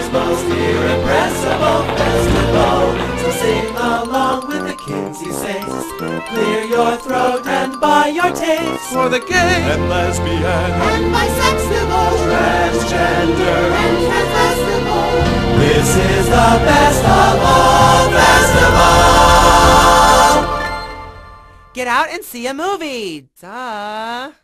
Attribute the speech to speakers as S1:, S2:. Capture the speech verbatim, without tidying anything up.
S1: year's most irrepressible festival. So sing along with the Kinsey Saints. Clear your throat and buy your taste
S2: for the gay and lesbian
S1: and bisexual, transgender and transvestable. This is the best of all festival.
S3: Get out and see a movie. Duh.